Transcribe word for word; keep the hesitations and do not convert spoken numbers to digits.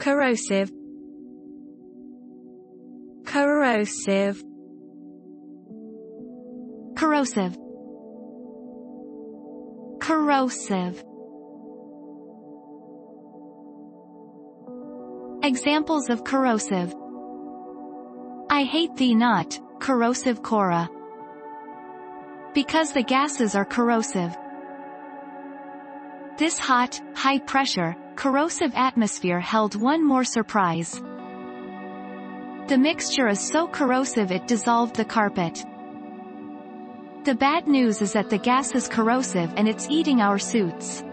corrosive, corrosive, corrosive, corrosive. Examples of corrosive. I hate thee not, corrosive Cora. Because the gases are corrosive. This hot, high-pressure, corrosive atmosphere held one more surprise. The mixture is so corrosive it dissolved the carpet. The bad news is that the gas is corrosive and it's eating our suits.